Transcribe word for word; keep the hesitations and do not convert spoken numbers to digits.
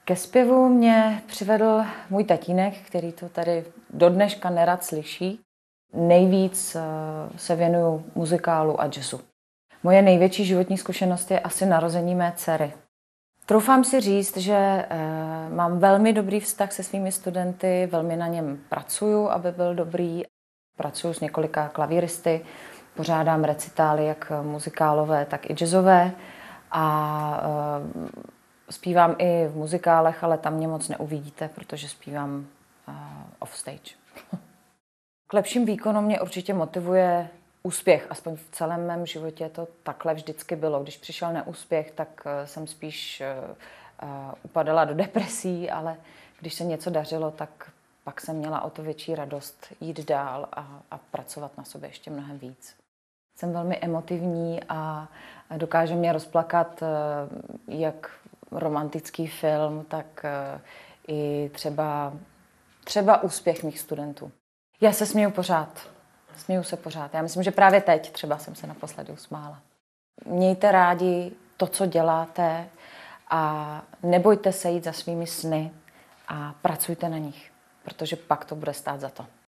Ke zpěvu mě přivedl můj tatínek, který to tady do dneška nerad slyší. Nejvíc se věnuju muzikálu a jazzu. Moje největší životní zkušenost je asi narození mé dcery. Troufám si říct, že mám velmi dobrý vztah se svými studenty, velmi na něm pracuju, aby byl dobrý. Pracuju s několika klavíristy, pořádám recitály jak muzikálové, tak i jazzové a zpívám i v muzikálech, ale tam mě moc neuvidíte, protože zpívám off stage. K lepším výkonům mě určitě motivuje úspěch, aspoň v celém mém životě to takhle vždycky bylo. Když přišel neúspěch, tak jsem spíš upadala do depresí, ale když se něco dařilo, tak pak jsem měla o to větší radost jít dál a, a pracovat na sobě ještě mnohem víc. Jsem velmi emotivní a dokáže mě rozplakat jak romantický film, tak i třeba, třeba úspěch mých studentů. Já se směju pořád. Směju se pořád. Já myslím, že právě teď třeba jsem se naposledy usmála. Mějte rádi to, co děláte a nebojte se jít za svými sny a pracujte na nich, protože pak to bude stát za to.